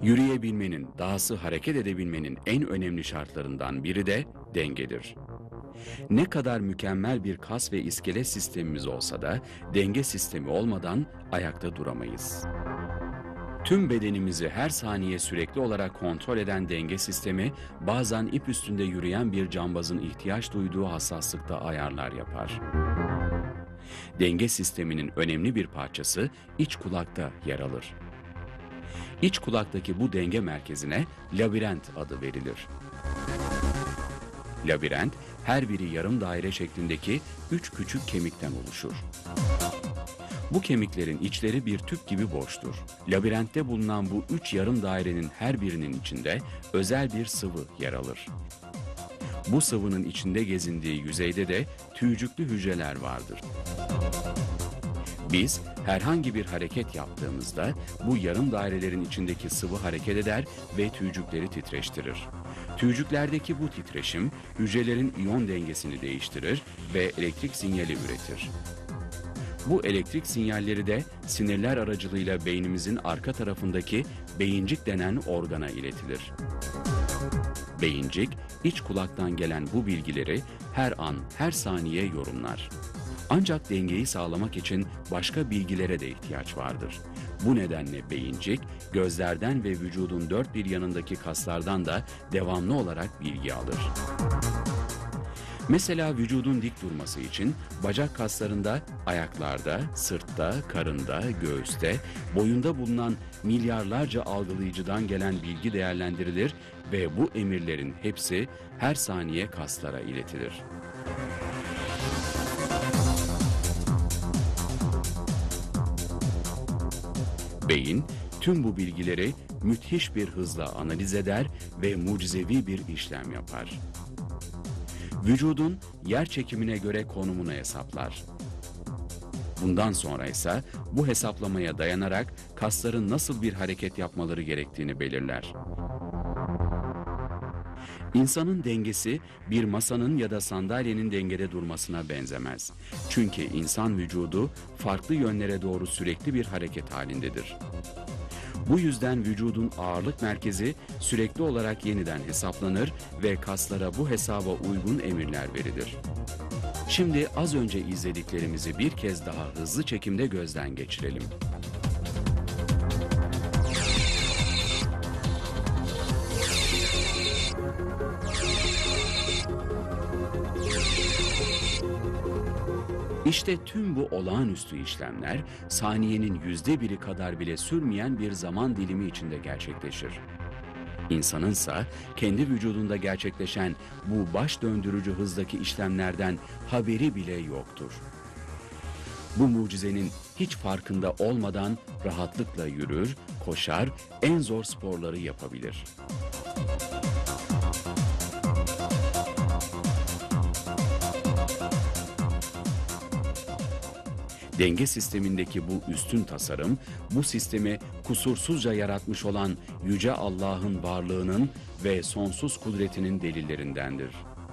Yürüyebilmenin, dahası hareket edebilmenin en önemli şartlarından biri de dengedir. Ne kadar mükemmel bir kas ve iskelet sistemimiz olsa da denge sistemi olmadan ayakta duramayız. Tüm bedenimizi her saniye sürekli olarak kontrol eden denge sistemi bazen ip üstünde yürüyen bir cambazın ihtiyaç duyduğu hassaslıkta ayarlar yapar. Denge sisteminin önemli bir parçası iç kulakta yer alır. İç kulaktaki bu denge merkezine labirent adı verilir. Labirent, her biri yarım daire şeklindeki 3 küçük kemikten oluşur. Bu kemiklerin içleri bir tüp gibi boştur. Labirentte bulunan bu 3 yarım dairenin her birinin içinde özel bir sıvı yer alır. Bu sıvının içinde gezindiği yüzeyde de tüycüklü hücreler vardır. Biz herhangi bir hareket yaptığımızda bu yarım dairelerin içindeki sıvı hareket eder ve tüycükleri titreştirir. Tüycüklerdeki bu titreşim hücrelerin iyon dengesini değiştirir ve elektrik sinyali üretir. Bu elektrik sinyalleri de sinirler aracılığıyla beynimizin arka tarafındaki beyincik denen organa iletilir. Beyincik, iç kulaktan gelen bu bilgileri her an, her saniye yorumlar. Ancak dengeyi sağlamak için başka bilgilere de ihtiyaç vardır. Bu nedenle beyincik, gözlerden ve vücudun dört bir yanındaki kaslardan da devamlı olarak bilgi alır. Mesela vücudun dik durması için bacak kaslarında, ayaklarda, sırtta, karında, göğüste, boyunda bulunan milyarlarca algılayıcıdan gelen bilgi değerlendirilir ve bu emirlerin hepsi her saniye kaslara iletilir. Beyin, tüm bu bilgileri müthiş bir hızla analiz eder ve mucizevi bir işlem yapar. Vücudun yer çekimine göre konumunu hesaplar. Bundan sonra ise bu hesaplamaya dayanarak kasların nasıl bir hareket yapmaları gerektiğini belirler. İnsanın dengesi bir masanın ya da sandalyenin dengede durmasına benzemez. Çünkü insan vücudu farklı yönlere doğru sürekli bir hareket halindedir. Bu yüzden vücudun ağırlık merkezi sürekli olarak yeniden hesaplanır ve kaslara bu hesaba uygun emirler verilir. Şimdi az önce izlediklerimizi bir kez daha hızlı çekimde gözden geçirelim. İşte tüm bu olağanüstü işlemler saniyenin %1'i kadar bile sürmeyen bir zaman dilimi içinde gerçekleşir. İnsanınsa kendi vücudunda gerçekleşen bu baş döndürücü hızdaki işlemlerden haberi bile yoktur. Bu mucizenin hiç farkında olmadan rahatlıkla yürür, koşar, en zor sporları yapabilir. Denge sistemindeki bu üstün tasarım, bu sistemi kusursuzca yaratmış olan Yüce Allah'ın varlığının ve sonsuz kudretinin delillerindendir.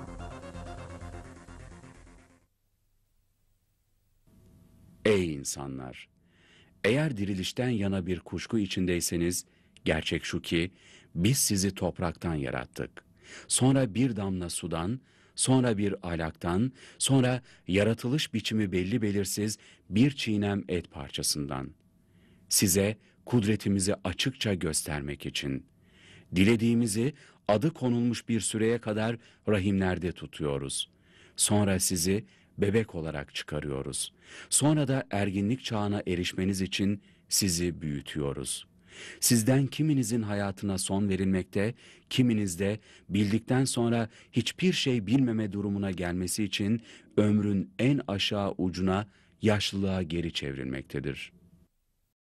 Ey insanlar! Eğer dirilişten yana bir kuşku içindeyseniz, gerçek şu ki, biz sizi topraktan yarattık. Sonra bir damla sudan, sonra bir alaktan, sonra yaratılış biçimi belli belirsiz bir çiğnem et parçasından. Size kudretimizi açıkça göstermek için. Dilediğimizi adı konulmuş bir süreye kadar rahimlerde tutuyoruz. Sonra sizi bebek olarak çıkarıyoruz. Sonra da erginlik çağına erişmeniz için sizi büyütüyoruz. Sizden kiminizin hayatına son verilmekte, kiminiz de bildikten sonra hiçbir şey bilmeme durumuna gelmesi için ömrün en aşağı ucuna, yaşlılığa geri çevrilmektedir.